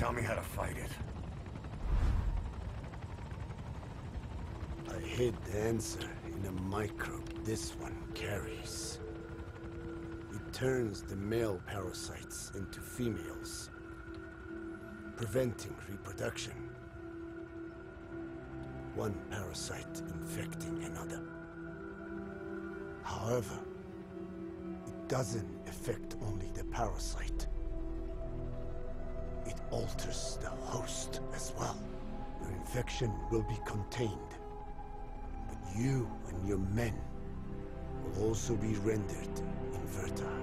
tell me how to fight it. I hid the answer in a microbe this one carries. It turns the male parasites into females, preventing reproduction. One parasite infecting another. However, it doesn't affect only the parasite. It alters the host as well. Your infection will be contained, but you and your men will also be rendered infertile.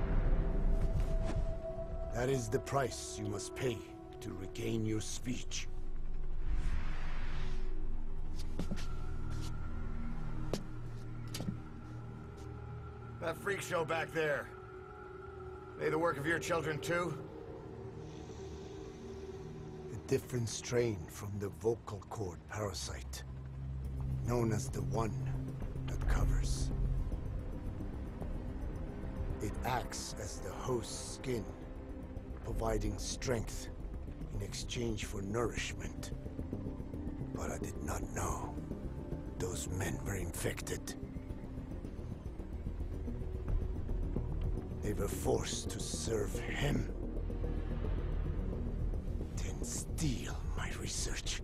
That is the price you must pay to regain your speech. That freak show back there. They the work of your children too? A different strain from the vocal cord parasite, known as the one that covers. It acts as the host's skin, providing strength in exchange for nourishment. But I did not know those men were infected. They were forced to serve him, then steal my research.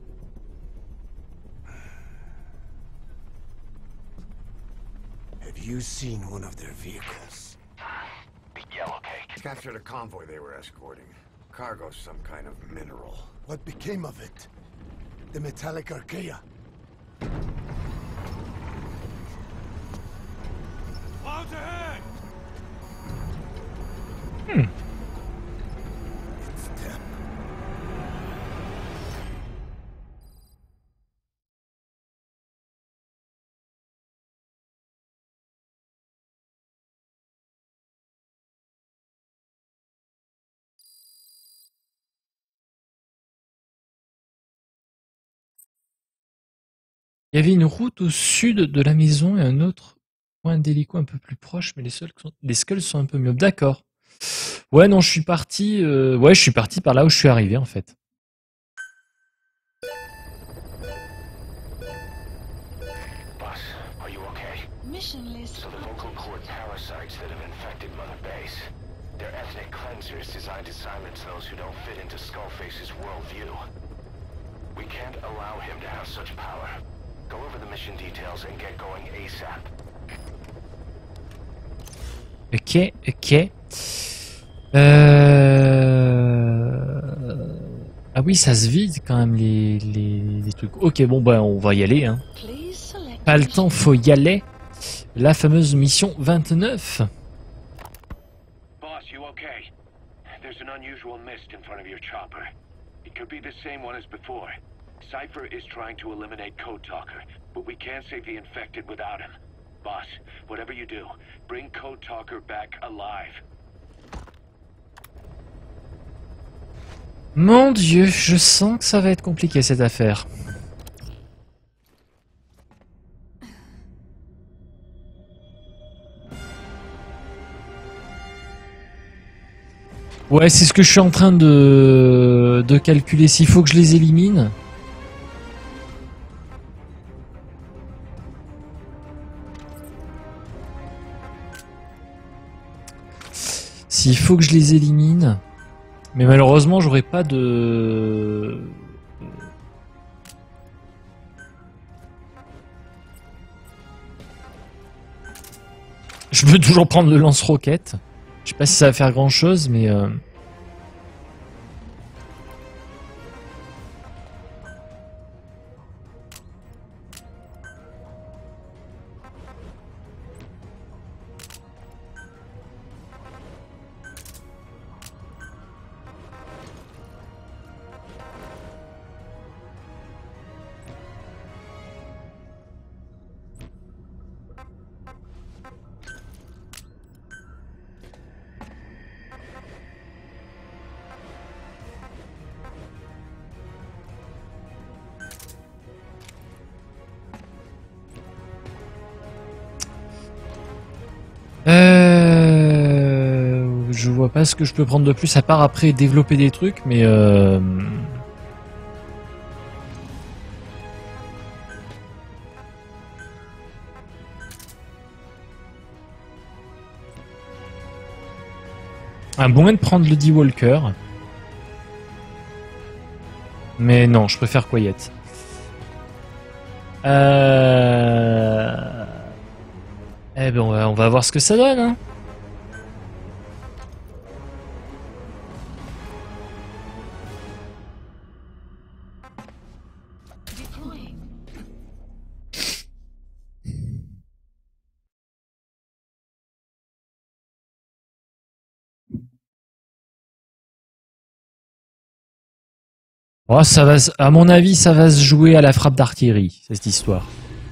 Have you seen one of their vehicles? The Yellow Cake. Captured a convoy they were escorting. Cargo's some kind of mineral. What became of it? The metallic archaea? Clouds ahead! It's them. Il y avait une route au sud de la maison et un autre point d'hélico un peu plus proche, mais les skulls sont un peu mieux. D'accord. Ouais, non, je suis parti par là où je suis arrivé en fait. Boss, are you okay? Mission list. So the vocal cord parasites that have infected Mother Base, they're ethnic cleansers designed to silence those who don't fit into Skullface's worldview. We can't allow him to have such power. Go over the mission details and get going ASAP. Ok. Ah oui, ça se vide quand même les trucs. Ok, bon bah on va y aller. Hein. Pas le temps, faut y aller. La fameuse mission 29. Boss, you okay? There's an unusual mist in front of your chopper. It could be the same one as before. Cypher is trying to eliminate Code Talker, but we can't save the infected without him. Boss, whatever you do, bring Code Talker back alive. Mon Dieu, je sens que ça va être compliqué cette affaire. Ouais, c'est ce que je suis en train de calculer. S'il faut que je les élimine. S'il faut que je les élimine. Mais malheureusement, j'aurais pas de... Je peux toujours prendre le lance-roquette. Je sais pas si ça va faire grand-chose, mais... vois pas ce que je peux prendre de plus, à part après développer des trucs, mais... Un bon moyen de prendre le D-Walker. Mais non, je préfère Quiet. Eh ben on va voir ce que ça donne, hein. Oh, ça va, à mon avis, ça va se jouer à la frappe d'artillerie, cette histoire.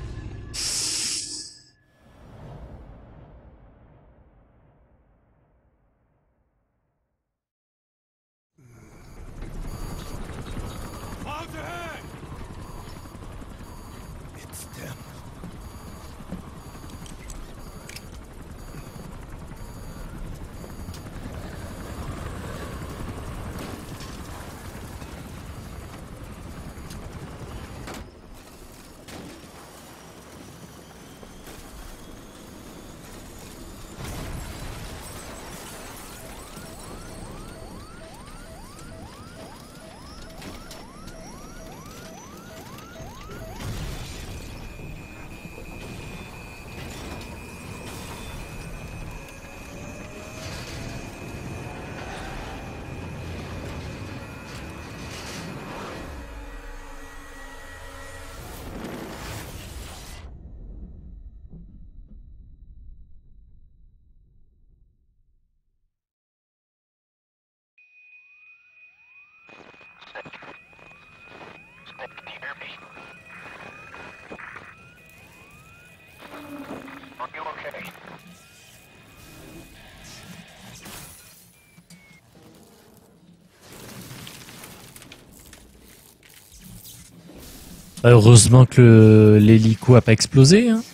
Heureusement que l'hélico a pas explosé, hein.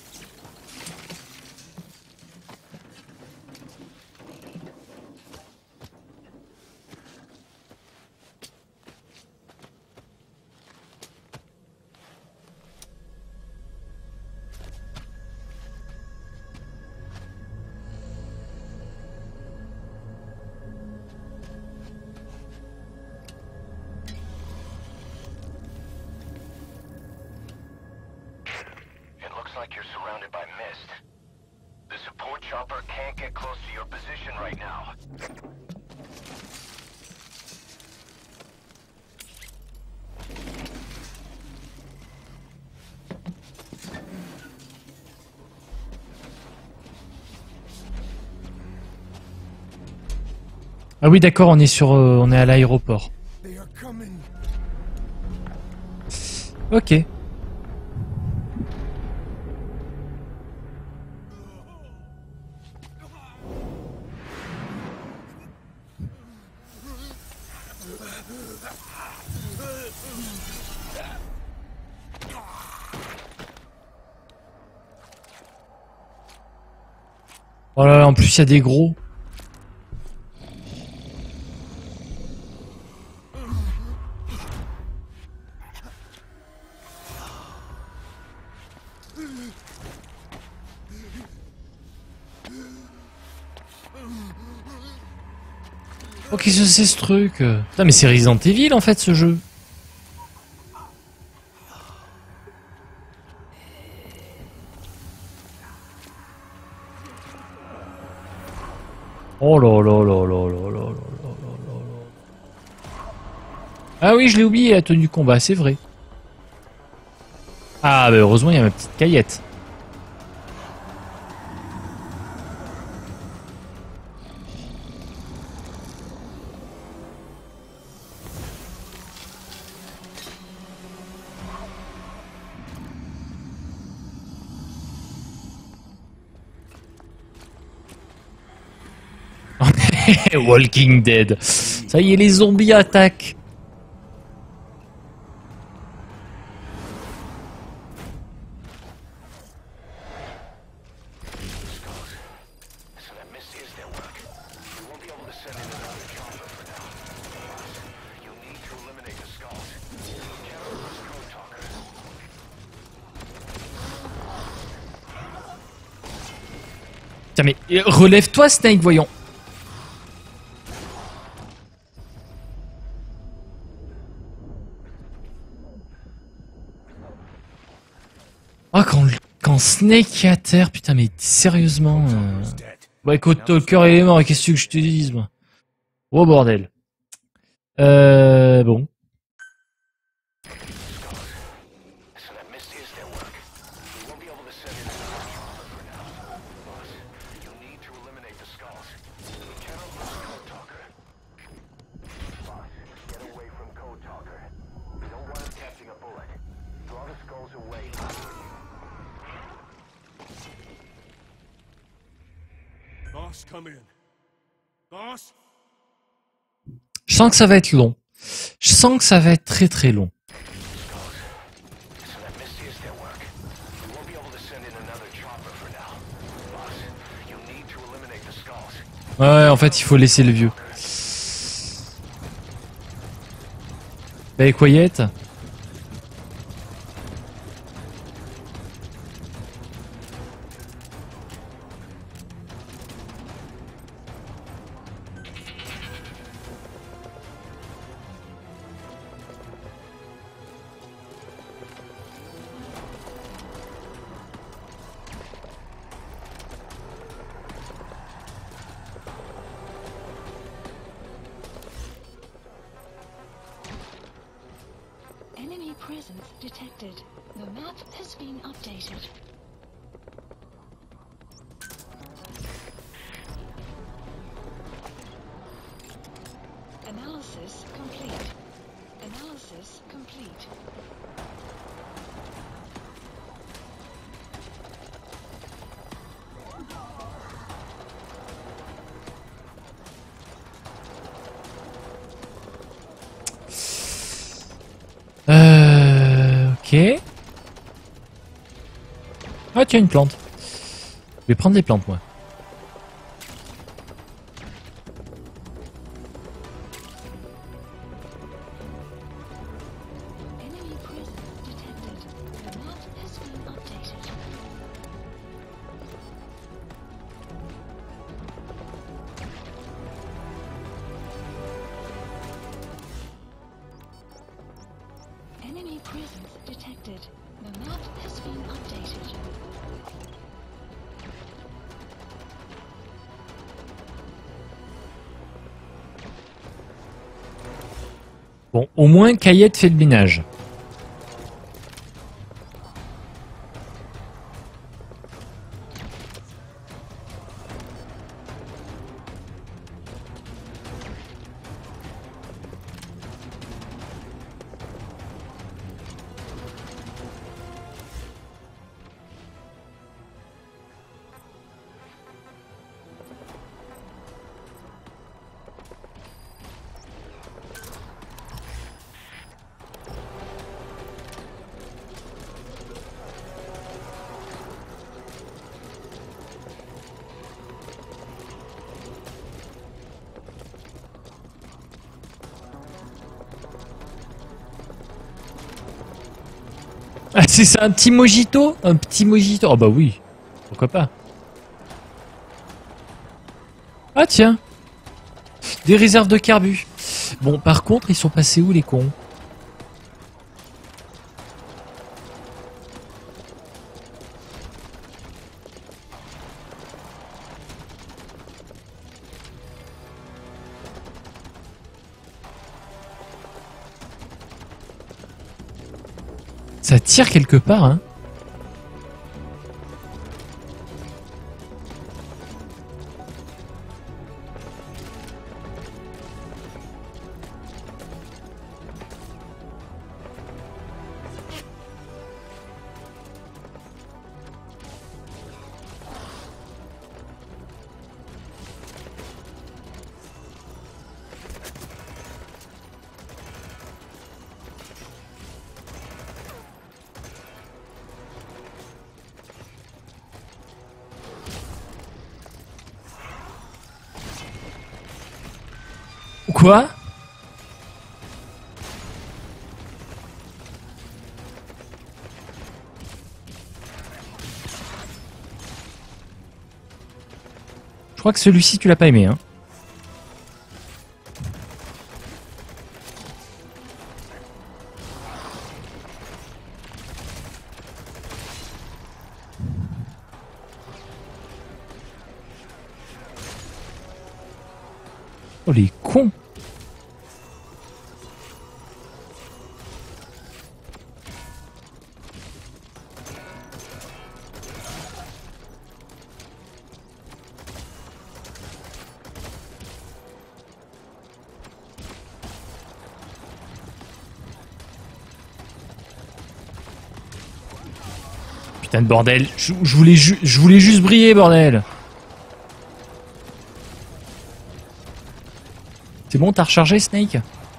Like you're surrounded by mist. The support chopper can't get close to your position right now. Ah oui, d'accord, on est à l'aéroport. Ok. Oh là là, en plus il y a des gros. Oh, qu'est-ce que c'est ce truc? Putain, mais c'est Resident Evil en fait ce jeu. Oh là là là là là là là là là là. Ah oui, je l'ai oublié, la tenue combat, c'est vrai. Ah, bah heureusement, il y a ma petite caillette. Walking Dead. Ça y est, les zombies attaquent. So that mist is their work. We won't be able Putain, mais relève-toi, Snake, voyons. Oh, quand Snake est à terre, putain, mais sérieusement. Bah écoute, Talker il est mort, qu'est-ce que je te dise, moi. Oh bordel. Bon. Je sens que ça va être long. Je sens que ça va être très très long. Ouais, en fait, il faut laisser le vieux. Bah, Quiet. Enemy presence detected. The map has been updated. Analysis complete. Analysis complete. Ok. Ah tiens, une plante. Je vais prendre des plantes, moi. Enemy presence detected. The map has been updated. Enemy presence detected. The map has been updated. Bon, au moins, Caillette fait le ménage. Ah, c'est ça, un petit mojito? Un petit mojito? Oh bah oui, pourquoi pas. Ah tiens, des réserves de carbu. Bon, par contre, ils sont passés où les cons? Ça tire quelque part, hein. Quoi? Je crois que celui-ci, tu l'as pas aimé, hein. Oh, les cons! Putain de bordel, je voulais juste briller, bordel. C'est bon, t'as rechargé, Snake?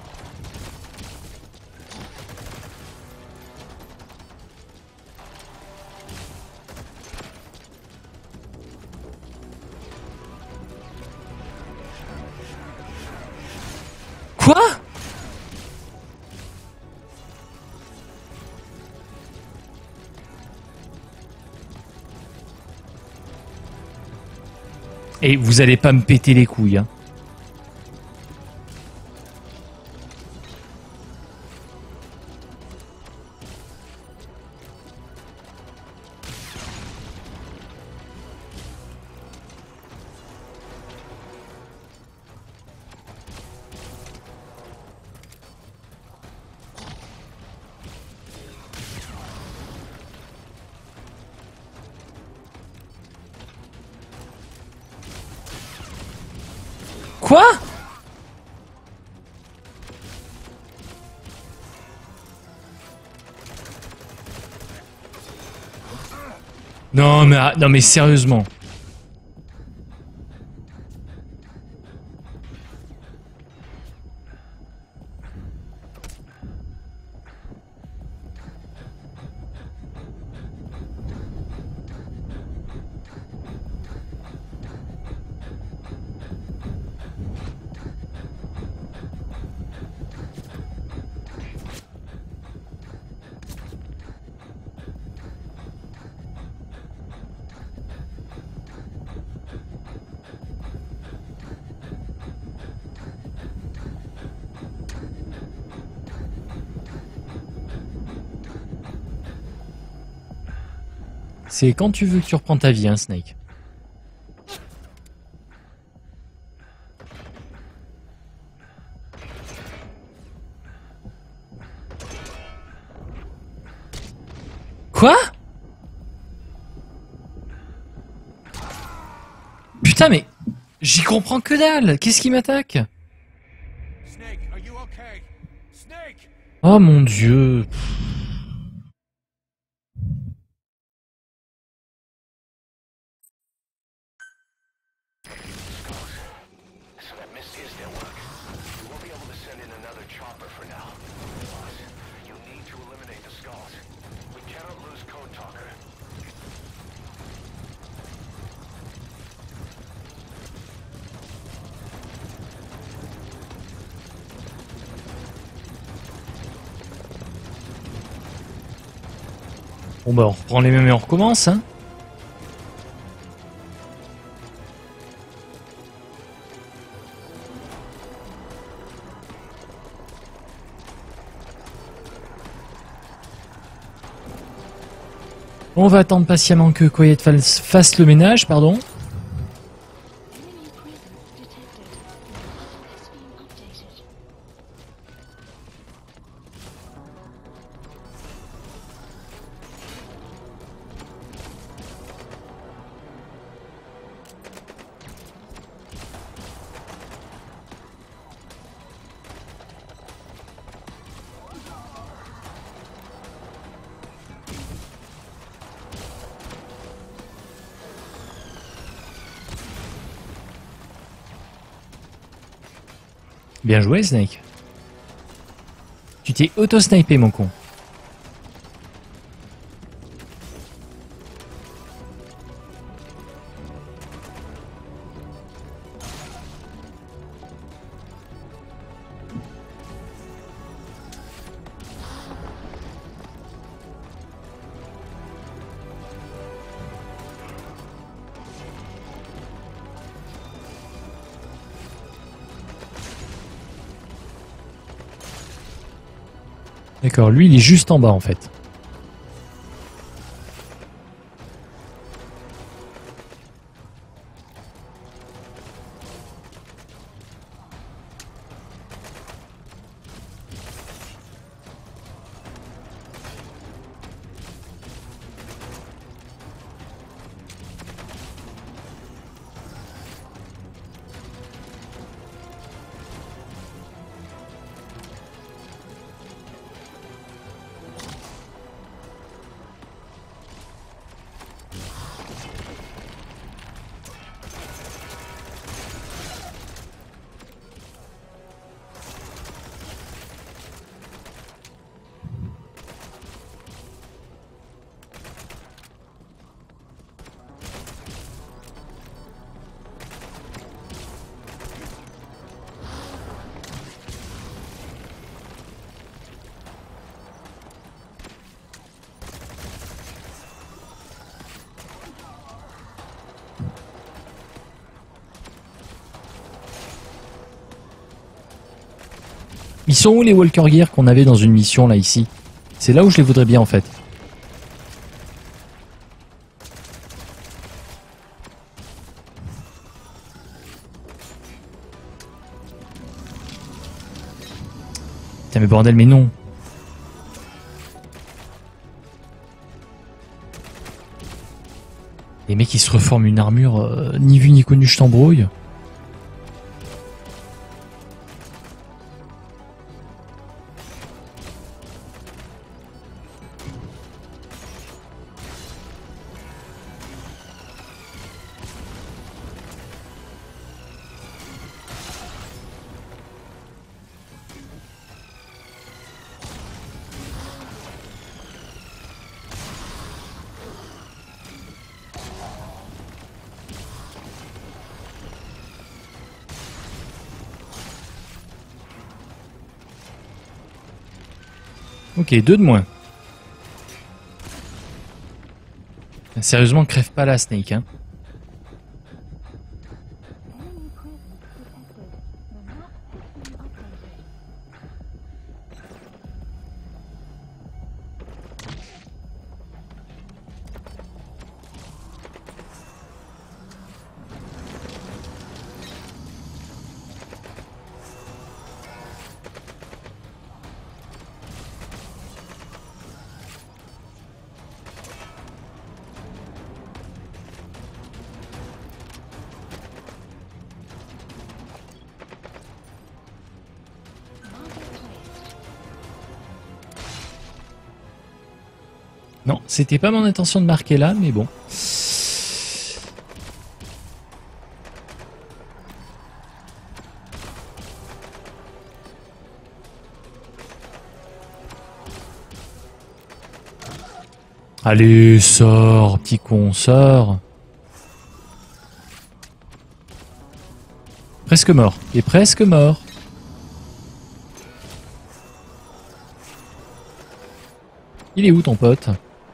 Quoi? Et vous allez pas me péter les couilles, hein. Quoi? Non mais sérieusement. C'est quand tu veux que tu reprends ta vie, hein, Snake. Quoi? Putain, mais j'y comprends que dalle. Qu'est-ce qui m'attaque? Oh mon Dieu. Bon bah on reprend les mêmes et on recommence, hein. On va attendre patiemment que Quiet fasse le ménage, pardon. Enemy presence detected. The map has been updated. Bien joué, Snake. Tu t'es auto-snipé, mon con. D'accord, lui il est juste en bas en fait. Ils sont où les Walker Gear qu'on avait dans une mission là ici? C'est là où je les voudrais bien en fait. Putain mais bordel mais non. Les mecs ils se reforment une armure ni vu ni connu je t'embrouille. Ok, 2 de moins. Sérieusement, crève pas la Snake, hein. Enemy presence detected. The map has been updated. Non, c'était pas mon intention de marquer là, mais bon. Allez, sors, petit con, sors. Presque mort. Il est presque mort. Il est où ton pote?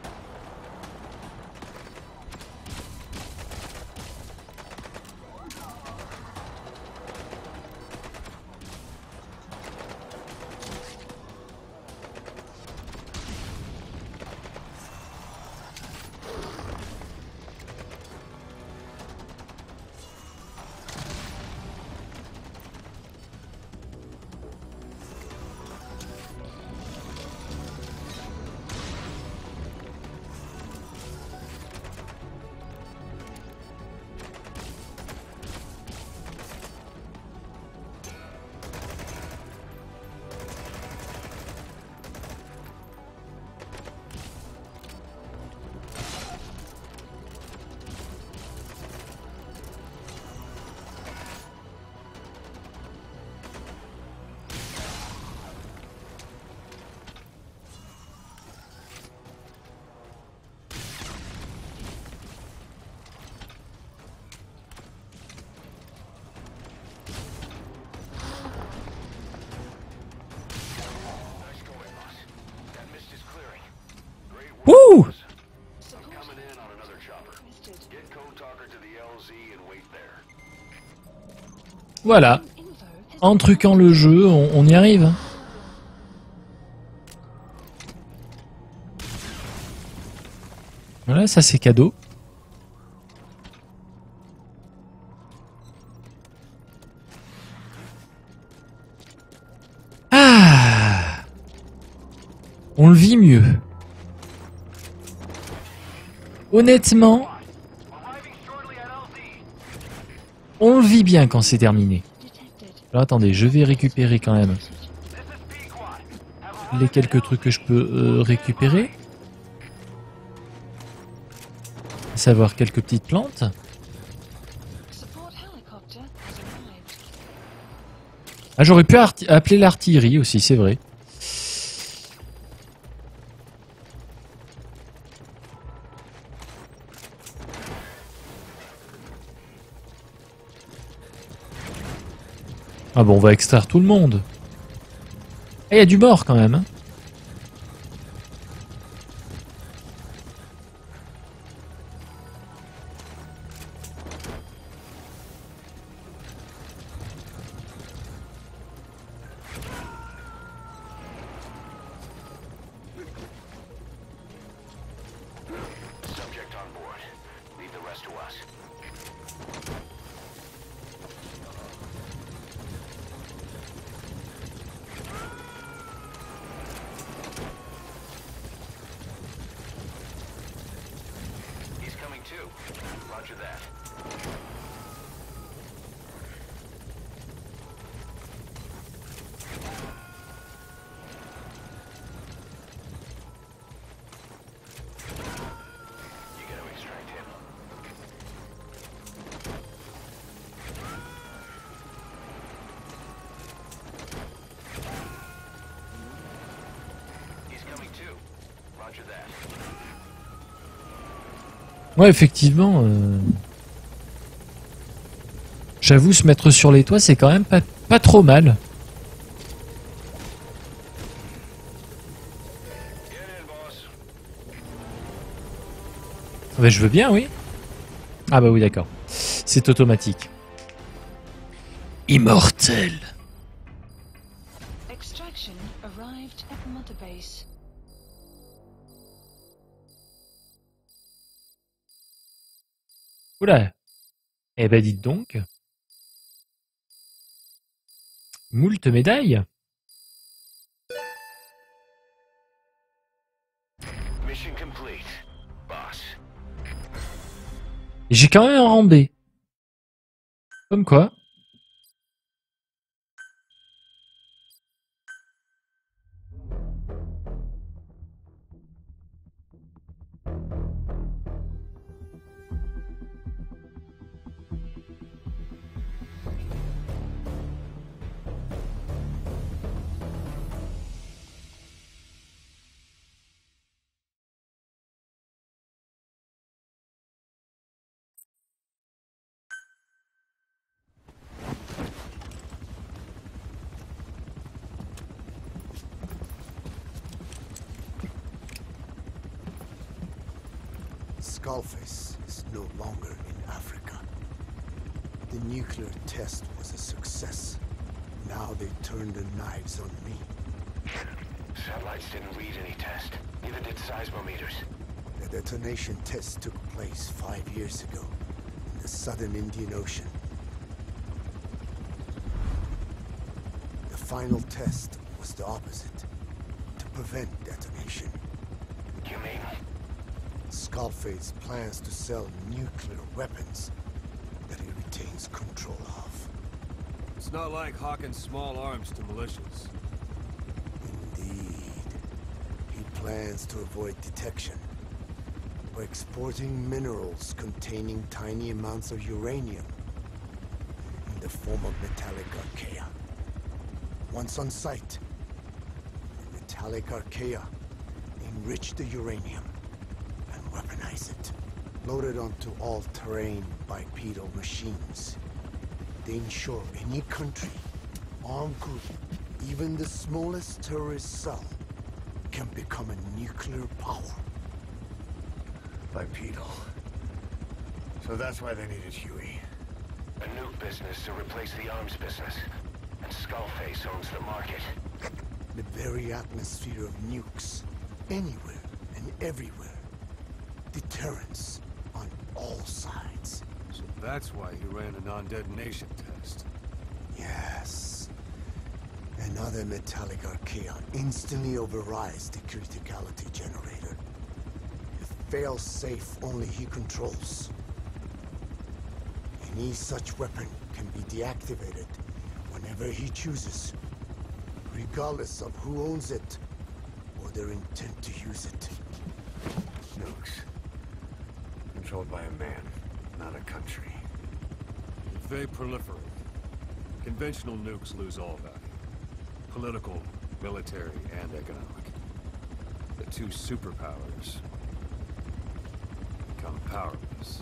Wouh! Voilà. En truquant le jeu, on y arrive. Voilà, ça c'est cadeau. Ah! On le vit mieux. Honnêtement, on le vit bien quand c'est terminé. Detected. Alors attendez, je vais récupérer quand même les quelques trucs que je peux récupérer. À savoir quelques petites plantes. Support helicopter has arrived. Ah, j'aurais pu appeler l'artillerie aussi, c'est vrai. Ah bon, on va extraire tout le monde. Ah, il y a du mort quand même. Hein. Subject on board. Leave the rest to us. He's coming too. Roger that. You gotta extract him. He's coming too. Roger that. Ouais, effectivement. J'avoue, se mettre sur les toits, c'est quand même pas trop mal. Get in, boss. Bah, je veux bien, oui. Ah bah oui, d'accord. C'est automatique. Immortel. Extraction arrived at Mother Base. Oula. Eh ben dites donc. Moult médailles. Mission complete, boss. Et j'ai quand même un rang B. Comme quoi. Skullface is no longer in Africa. The nuclear test was a success. Now they turned their knives on me. Satellites didn't read any test. Neither did seismometers. The detonation test took place 5 years ago in the southern Indian Ocean. The final test was the opposite, to prevent detonation. You mean? Skullface plans to sell nuclear weapons that he retains control of. It's not like hawking small arms to militias. Indeed. He plans to avoid detection by exporting minerals containing tiny amounts of uranium in the form of metallic archaea. Once on site, the metallic archaea enrich the uranium and weaponize it. Load it onto all-terrain bipedal machines. They ensure any country, armed group, even the smallest terrorist cell, can become a nuclear power. Bipedal. So that's why they needed Huey. A nuke business to replace the arms business. And Skullface owns the market. The very atmosphere of nukes, anywhere and everywhere, deterrence on all sides. So that's why he ran a non-detonation test. Yes. Another metallic archaea instantly overrides the criticality generator. A fail-safe only he controls. Any such weapon can be deactivated whenever he chooses, regardless of who owns it or their intent to use it. Nukes. Controlled by a man, not a country. If they proliferate, conventional nukes lose all value. Political, military, and economic. The two superpowers become powerless.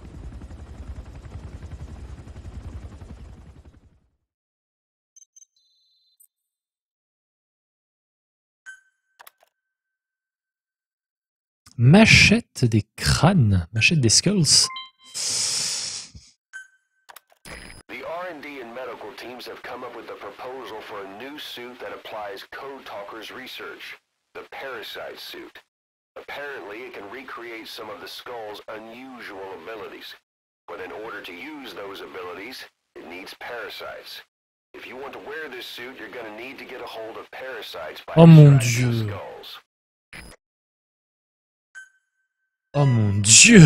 Machette des crânes, machette des skulls. The R&D and medical teams have come up with a proposal for a new suit that applies Code Talker's research, the Parasite suit. Apparently, it can recreate some of the Skull's unusual abilities. But in order to use those abilities, it needs parasites. If you want to wear this suit, you're going to need to get a hold of parasites by Oh mon extracting Dieu. skulls. Oh mon Dieu.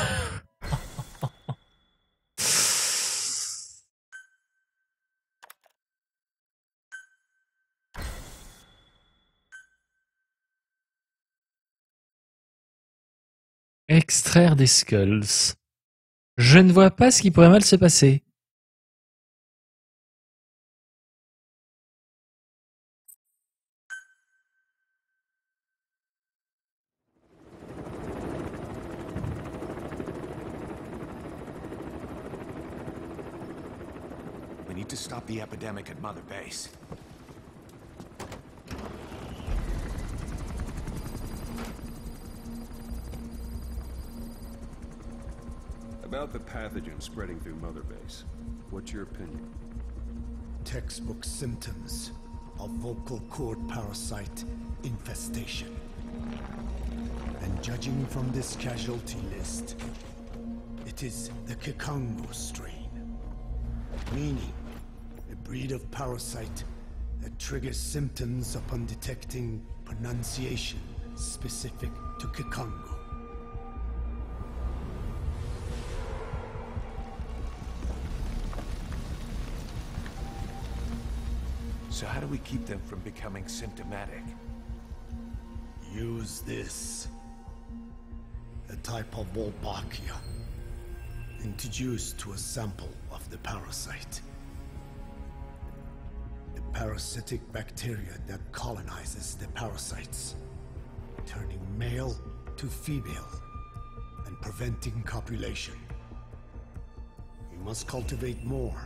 Extraire des skulls. Je ne vois pas ce qui pourrait mal se passer. We need to stop the epidemic at Mother Base. About the pathogen spreading through Mother Base, what's your opinion? Textbook symptoms of vocal cord parasite infestation. And judging from this casualty list, it is the Kikango strain. Meaning, a breed of parasite that triggers symptoms upon detecting pronunciation specific to Kikango. So how do we keep them from becoming symptomatic? Use this. A type of Wolbachia, introduced to a sample of the parasite. A parasitic bacteria that colonizes the parasites, turning male to female and preventing copulation. We must cultivate more.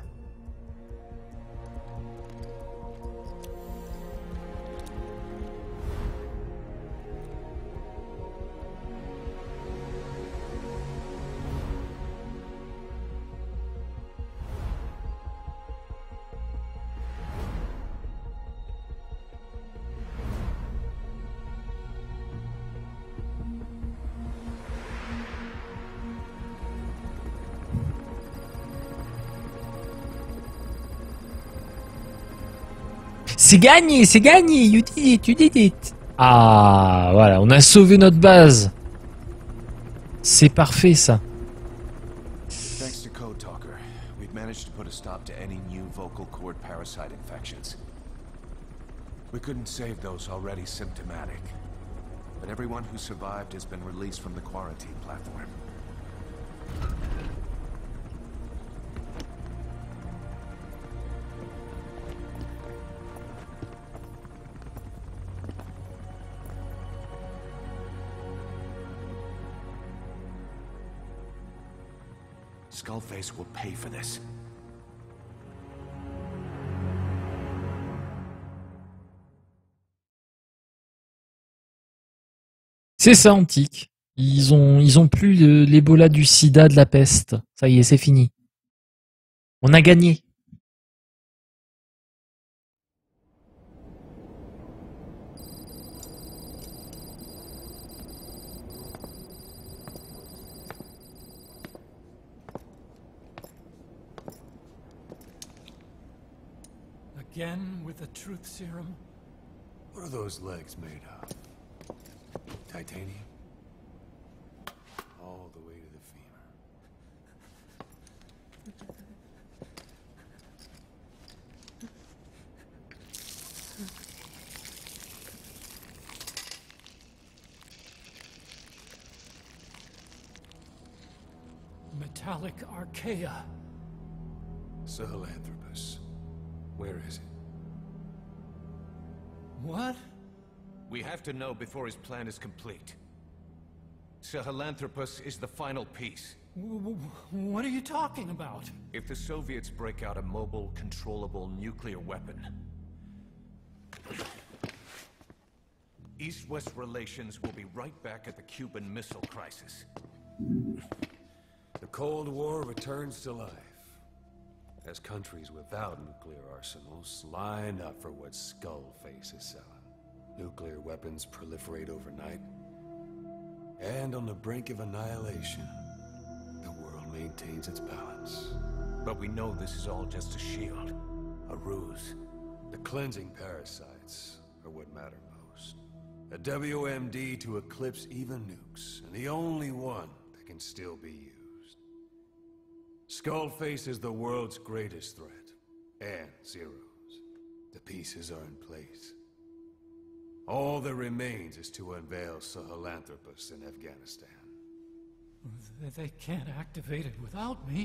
C'est gagné, you did it. Ah, voilà, on a sauvé notre base. C'est parfait ça. Thanks to Code Talker, we've managed to put a stop to any new vocal cord parasite infections. We couldn't save those already symptomatic, but everyone who survived has been released from the quarantine platform. Skullface will pay for this. C'est ça, Antique. Ils ont plus l'Ebola, du sida, de la peste. Ça y est, c'est fini. On a gagné. Again with the truth serum? What are those legs made of? Titanium? All the way to the femur. Metallic archaea. Sahelanthropus. Where is it? What? We have to know before his plan is complete. Sahelanthropus is the final piece. What are you talking about? If the Soviets break out a mobile, controllable nuclear weapon, East-West relations will be right back at the Cuban Missile Crisis. The Cold War returns to life, as countries without nuclear arsenals line up for what Skullface is selling. Nuclear weapons proliferate overnight, and on the brink of annihilation, the world maintains its balance. But we know this is all just a shield, a ruse. The cleansing parasites are what matter most. A WMD to eclipse even nukes, and the only one that can still be used. Skullface is the world's greatest threat, and Zero's. The pieces are in place. All that remains is to unveil Sahelanthropus in Afghanistan. They can't activate it without me.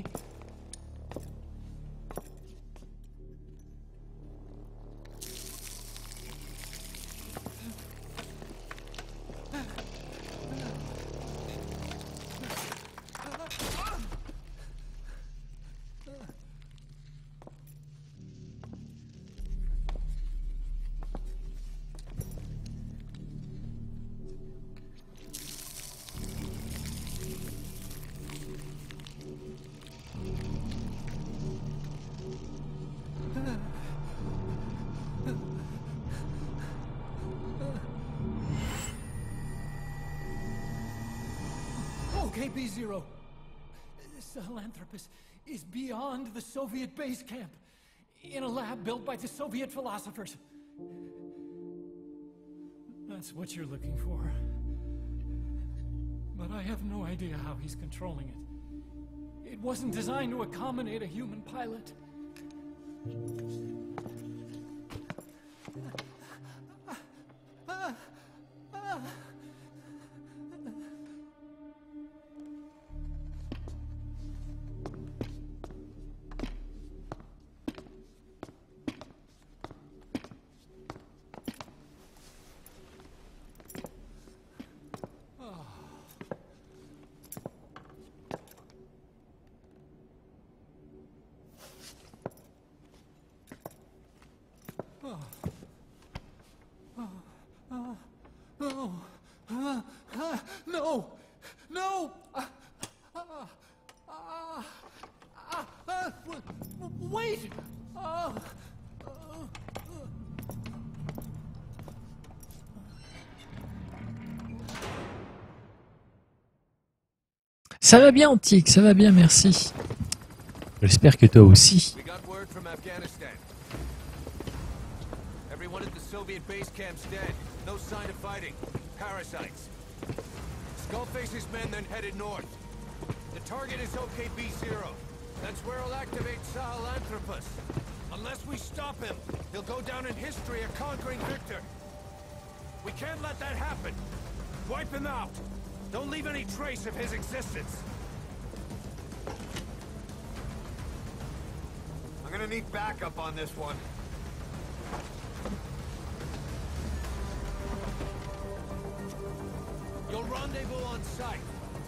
Okay, B-Zero. Sahelanthropus is beyond the Soviet base camp, in a lab built by the Soviet philosophers. That's what you're looking for. But I have no idea how he's controlling it. It wasn't designed to accommodate a human pilot. No! No! Wait! Ça va bien, Antique, ça va bien, merci. J'espère que toi aussi. We got word from Afghanistan. Everyone at the Soviet base camp's dead. No sign of fighting. Parasites. Skullface's men then headed north. The target is OKB-0. That's where he'll activate Sahelanthropus. Unless we stop him, he'll go down in history a conquering victor. We can't let that happen. Wipe him out. Don't leave any trace of his existence. I'm gonna need backup on this one. You'll rendezvous on site.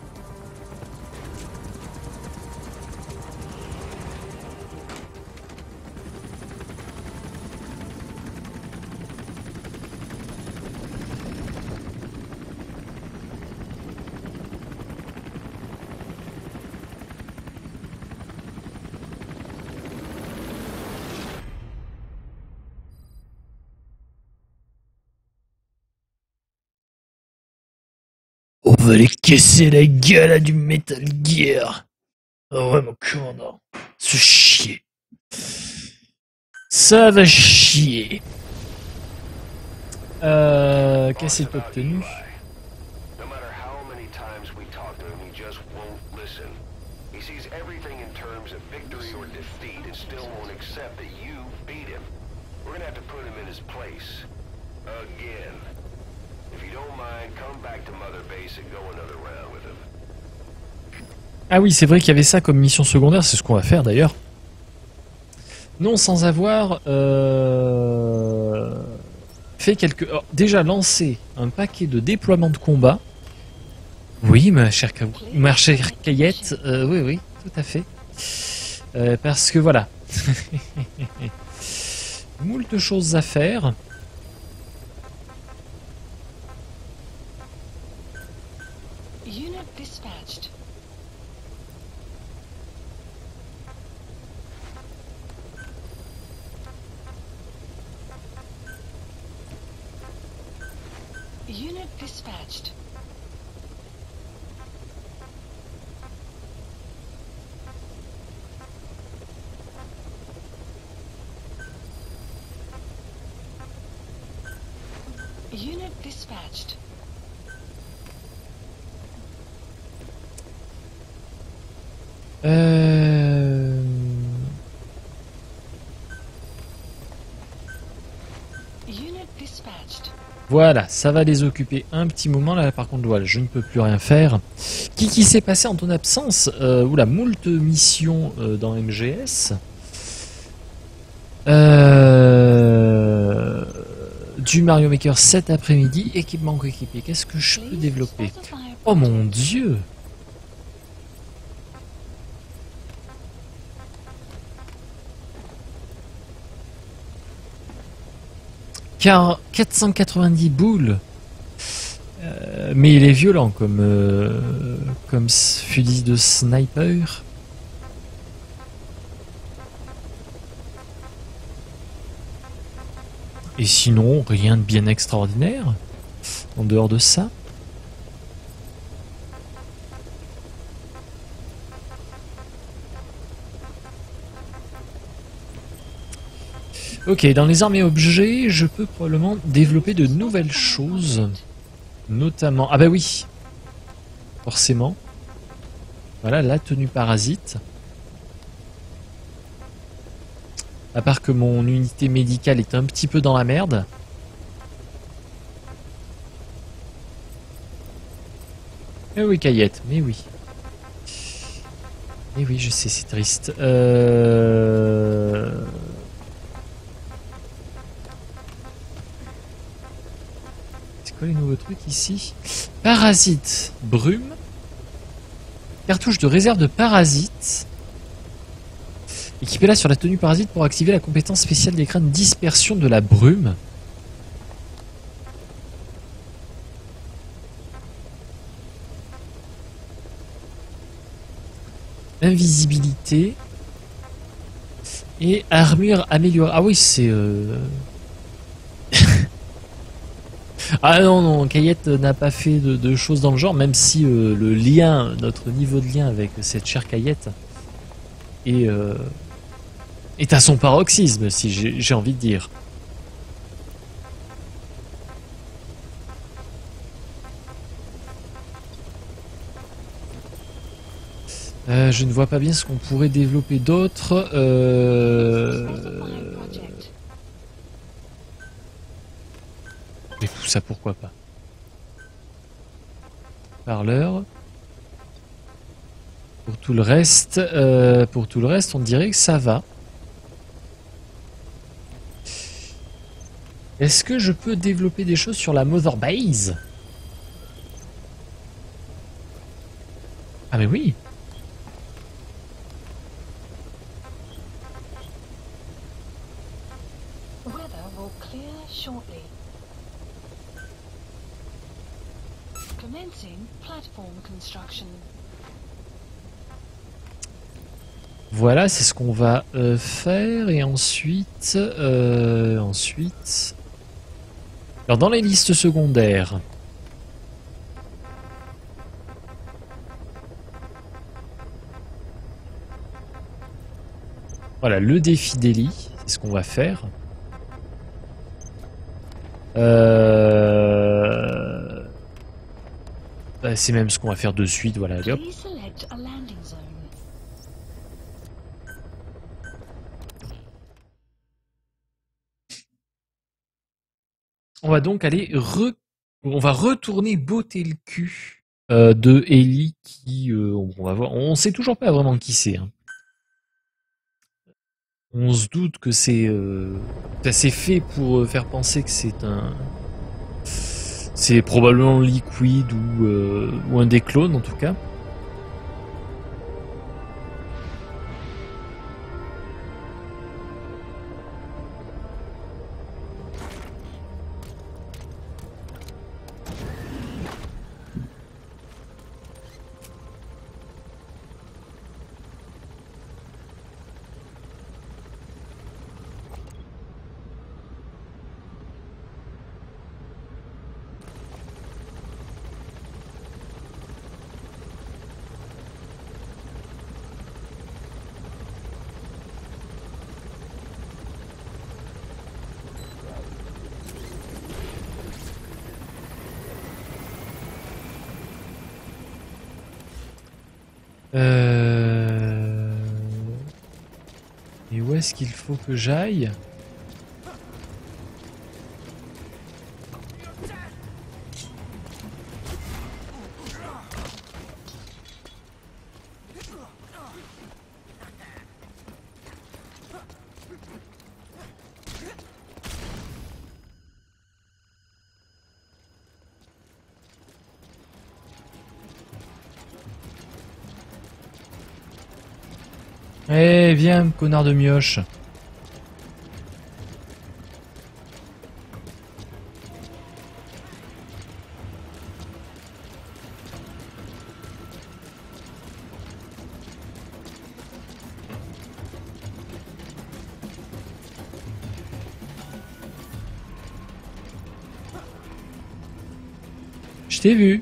On va les casser la gueule à du Metal Gear. Ah ouais, mon commandant. Se chier. Ça va chier. Qu'est-ce qu'il a obtenu? No matter how many times we talk to him, he just won't listen. He sees everything in terms of victory or defeat and still won't accept that you beat him. We're gonna have to put him in his place. Again. If you don't mind, come back to Mother Base and go another round with him. Ah oui, c'est vrai qu'il y avait ça comme mission secondaire, c'est ce qu'on va faire d'ailleurs. Non, sans avoir fait quelques... Oh, déjà lancé un paquet de déploiements de combat. Oui, ma chère Cayette, oui, oui, tout à fait. Parce que voilà. Moult choses à faire. Unit dispatched. Unit dispatched. Unit dispatched. Unit dispatched. Voilà, ça va les occuper un petit moment. Là, par contre, voilà, je ne peux plus rien faire. Qui s'est passé en ton absence? Oula, moult missions dans MGS. Du Mario Maker cet après-midi. Équipement coéquipé. Qu'est-ce que je peux développer? Oh mon Dieu! Car 490 boules. Mais il est violent comme fusil de sniper. Et sinon, rien de bien extraordinaire en dehors de ça. Ok, dans les armes et objets, je peux probablement développer de nouvelles choses. Notamment... Ah bah oui, forcément. Voilà, la tenue parasite. À part que mon unité médicale est un petit peu dans la merde. Mais oui, Cayette, mais oui. Mais oui, je sais, c'est triste. C'est quoi les nouveaux trucs ici? Parasite, brume. Cartouche de réserve de parasite. Équipez-la sur la tenue parasite pour activer la compétence spéciale d'écran de dispersion de la brume. Invisibilité. Et armure améliorée. Ah oui, c'est... Ah non, non, Cayette n'a pas fait de choses dans le genre, même si le lien, notre niveau de lien avec cette chère Cayette est à son paroxysme, si j'ai envie de dire. Je ne vois pas bien ce qu'on pourrait développer d'autre. Mais tout ça, pourquoi pas? Parleur. Pour tout le reste, on dirait que ça va. Est-ce que je peux développer des choses sur la Mother Base? Ah mais oui. Weather will clear shortly. Commencing platform construction. Voilà, c'est ce qu'on va faire. Et ensuite... Alors dans les listes secondaires... Voilà, le défi d'Eli, c'est ce qu'on va faire. Bah, c'est même ce qu'on va faire de suite, voilà, allez, hop. Please select a landing zone. On va donc aller on va retourner botter le cul de Ellie qui on va voir, on sait toujours pas vraiment qui c'est. Hein. On se doute que c'est fait pour faire penser que c'est probablement Liquid ou un des clones en tout cas. Et où est-ce qu'il faut que j'aille? Eh, viens, connard de mioche. Je t'ai vu.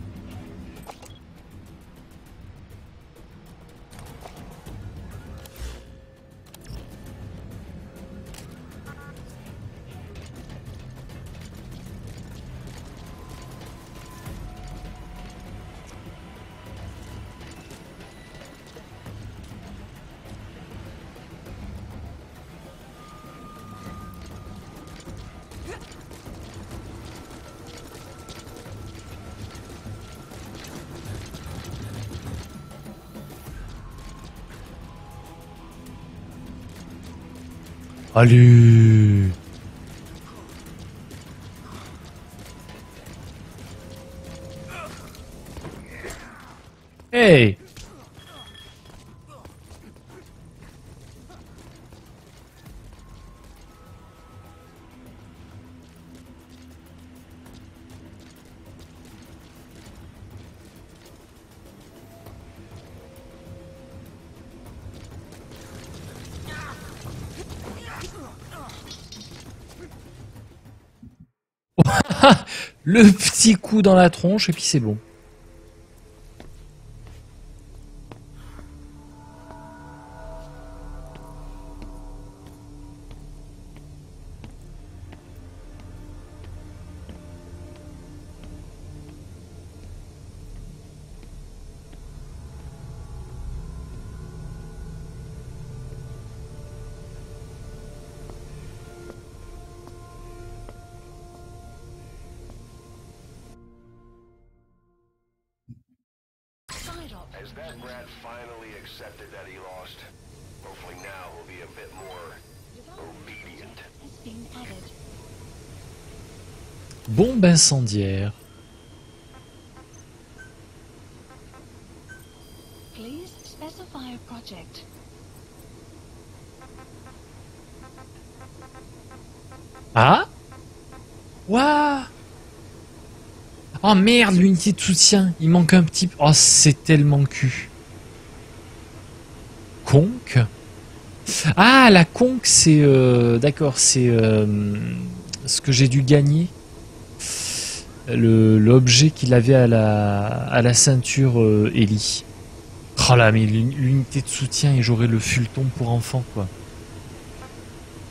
Allez. Hey. Le petit coup dans la tronche et puis c'est bon. Has that brat finally accepted that he lost? Hopefully now he'll be a bit more obedient. Has been added. Bombe incendiaire. Please specify a project. Ah? Waouh! Oh merde, l'unité de soutien. Il manque un petit... Oh, c'est tellement cul. Conque. Ah, la conque, c'est... D'accord, c'est... ce que j'ai dû gagner. L'objet qu'il avait à la ceinture Ellie. Oh là, mais l'unité de soutien et j'aurai le fulleton pour enfants, quoi.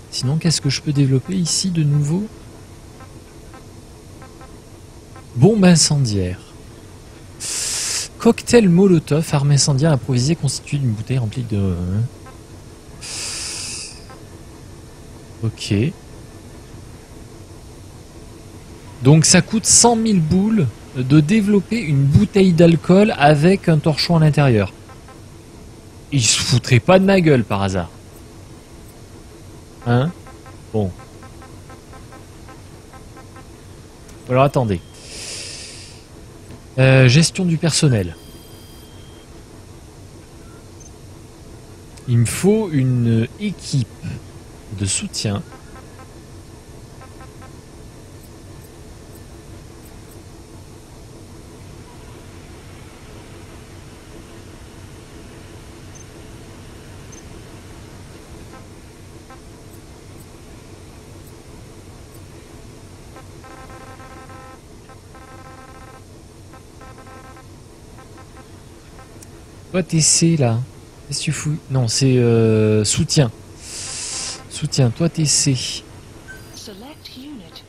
Sinon, qu'est-ce que je peux développer ici de nouveau? Bombe incendiaire. Cocktail Molotov, arme incendiaire improvisée constituée d'une bouteille remplie de... Ok. Donc ça coûte 100 000 boules de développer une bouteille d'alcool avec un torchon à l'intérieur. Il se foutrait pas de ma gueule par hasard. Hein? Bon. Alors attendez. Gestion du personnel. Il me faut une équipe de soutien. Toi TC là, qu'est-ce que tu fous? Non, c'est soutien. Soutien, toi TC. Select unit.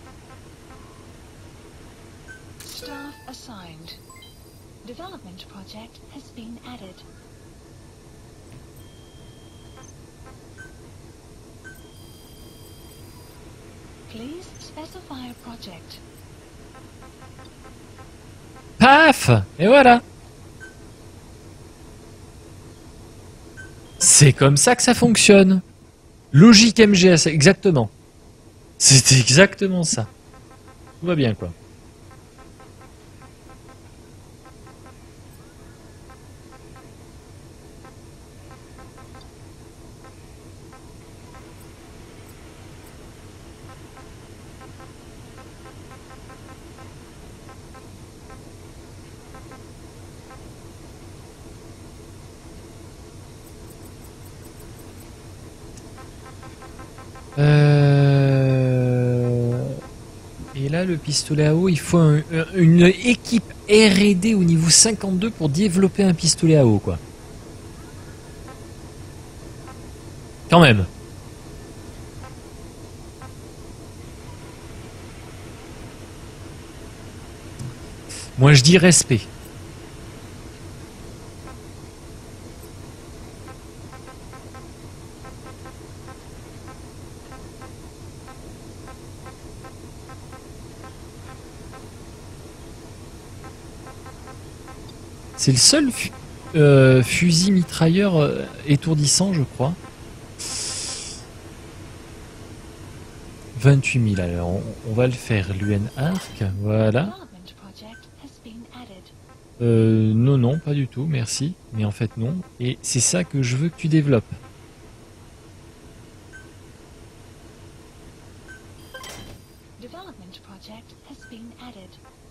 Staff assigned. Development project has been added. Please specify a project. Paf! Et voilà! C'est comme ça que ça fonctionne. Logique MGS, exactement. C'est exactement ça. Tout va bien, quoi. Et là, le pistolet à eau, il faut une équipe R&D au niveau 52 pour développer un pistolet à eau, quoi. Quand même. Moi, je dis respect. C'est le seul fusil mitrailleur étourdissant, je crois. 28 000, alors on va le faire. L'UN Arc, voilà. Non, non, pas du tout, merci. Mais en fait, non. Et c'est ça que je veux que tu développes. Development project has been added.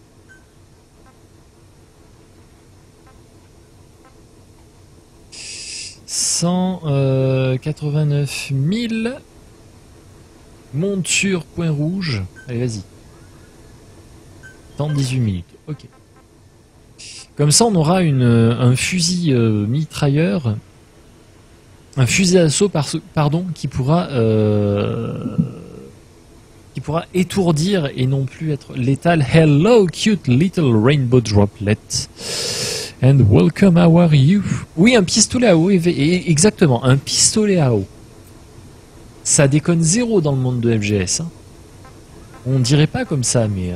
Euh, 89 000 monture point rouge. Allez, vas-y. Dans 18 minutes. Ok. Comme ça, on aura un fusil mitrailleur, un fusil d'assaut, pardon, qui pourra étourdir et non plus être létal. Hello, cute little rainbow droplet. And welcome, how are you? Oui, un pistolet à eau, exactement, un pistolet à eau. Ça déconne zéro dans le monde de FGS. Hein. On dirait pas comme ça, mais...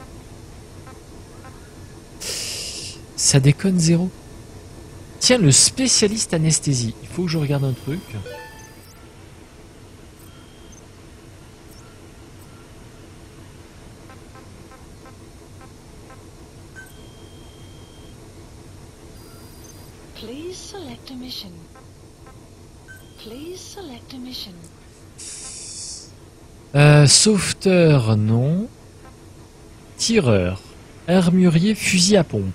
ça déconne zéro. Tiens, le spécialiste anesthésie. Il faut que je regarde un truc. Please select a mission. Please select a mission. Sauveteur, non. Tireur. Armurier, fusil à pompe.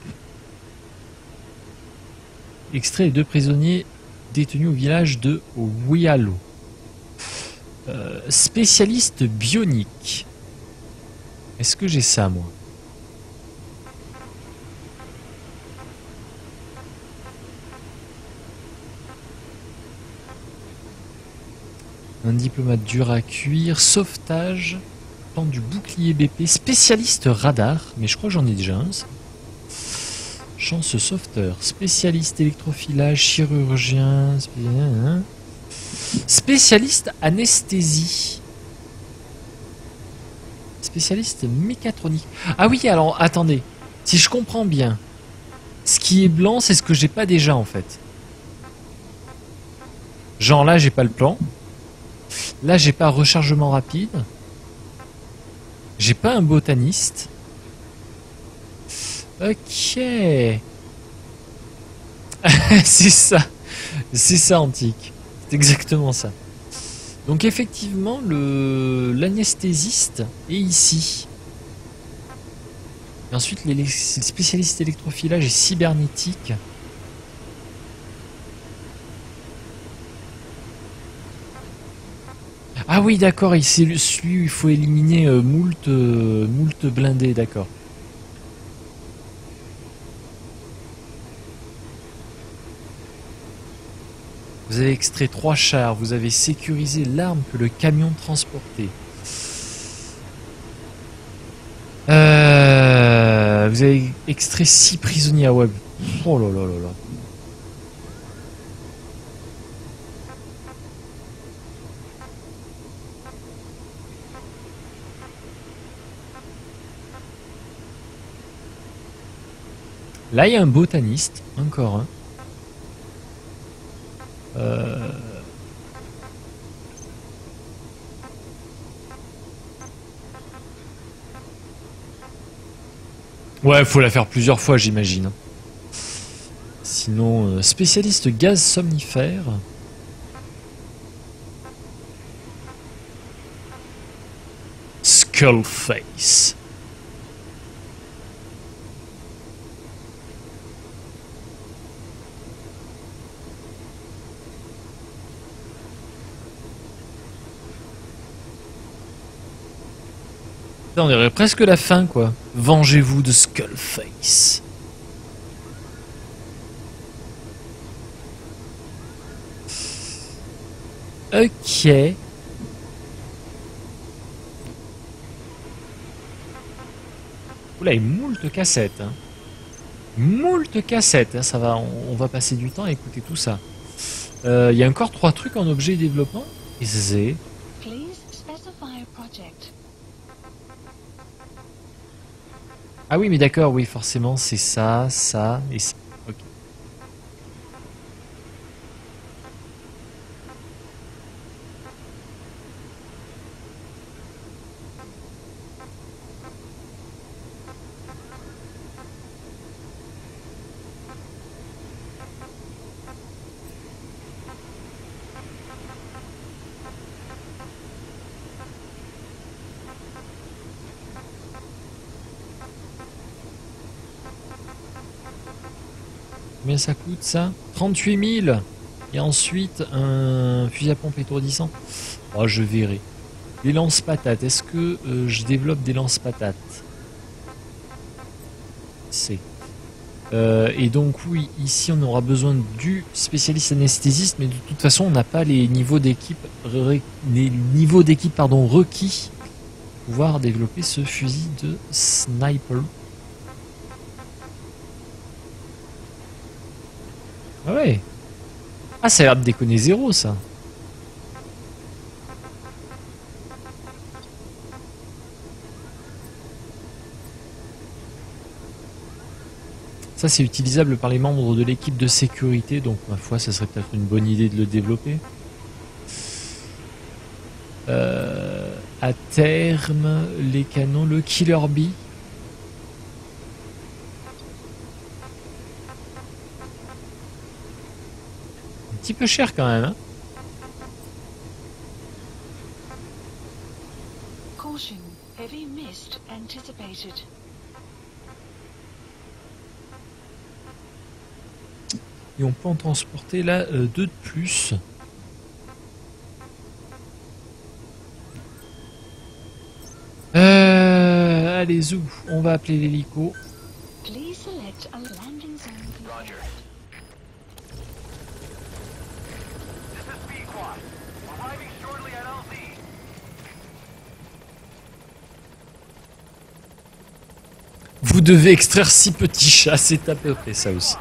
Extrait les 2 prisonniers détenus au village de Wialo. Spécialiste bionique. Est-ce que j'ai ça, moi? Un diplomate dur à cuire, sauvetage, plan du bouclier BP, spécialiste radar, mais je crois que j'en ai déjà un. Ça. Chance sauveteur, spécialiste électrophilage, chirurgien, spécialiste anesthésie, spécialiste mécatronique. Ah oui, alors attendez, si je comprends bien, ce qui est blanc, c'est ce que j'ai pas déjà en fait. Genre là, j'ai pas le plan. Là, j'ai pas rechargement rapide. J'ai pas un botaniste. Ok. C'est ça Antique. C'est exactement ça. Donc effectivement, l'anesthésiste est ici. Et ensuite, les spécialistes électrophilage et cybernétique. Ah oui, d'accord, c'est celui où il faut éliminer moult blindés, d'accord. Vous avez extrait 3 chars, vous avez sécurisé l'arme que le camion transportait. Vous avez extrait 6 prisonniers à web. Oh là là là là. Là, il y a un botaniste, encore un. Ouais, faut la faire plusieurs fois, j'imagine. Sinon, spécialiste gaz somnifère. Skullface. On dirait presque la fin, quoi. Vengez-vous de Skullface. Ok. Oula, et moult cassettes. Hein. Moult cassettes. Hein, ça va, on va passer du temps à écouter tout ça. Il y a encore 3 trucs en objet développement. Et c'est... Ah oui, mais d'accord, oui, forcément, c'est ça, ça et ça. Ok. Combien ça coûte ça? 38 000. Et ensuite un fusil à pompe étourdissant. Oh, je verrai. Des lance-patates. Est-ce que je développe des lance-patates? C'est. Et donc oui, ici on aura besoin du spécialiste anesthésiste, mais de toute façon on n'a pas les niveaux d'équipe requis pour pouvoir développer ce fusil de sniper. Ah ouais. Ah, ça a l'air de déconner zéro, ça. Ça, c'est utilisable par les membres de l'équipe de sécurité, donc ma foi, ça serait peut-être une bonne idée de le développer. À terme, les canons, le Killer Bee. Un petit peu cher quand même, hein. Caution, heavy mist anticipated. Et on peut en transporter là 2 de plus. Allez, zou, on va appeler l'hélico. Please select a landing zone. Roger. This is Speedquad. Arriving shortly at Vous devez extraire 6 petits chats, c'est à peu près ça aussi.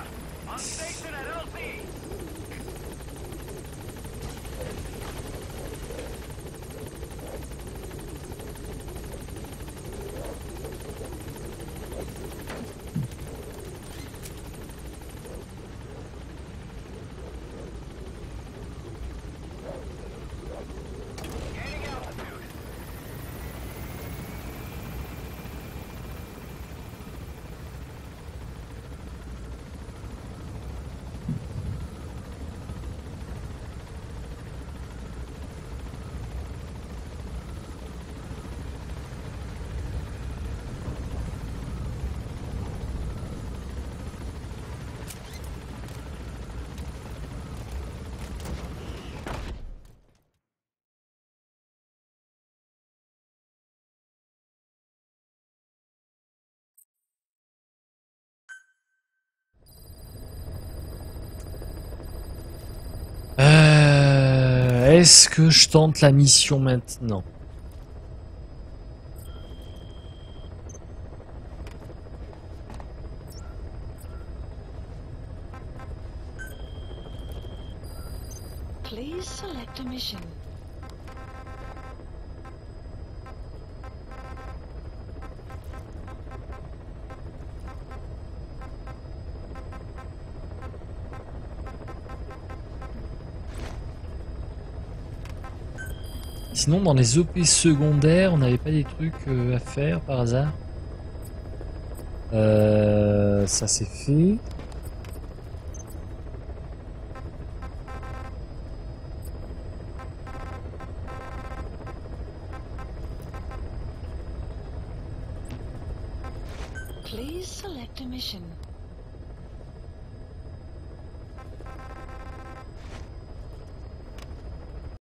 Est-ce que je tente la mission maintenant? Please select a mission. Sinon, dans les OP secondaires, on n'avait pas des trucs à faire par hasard? Ça c'est fait. Please select a mission.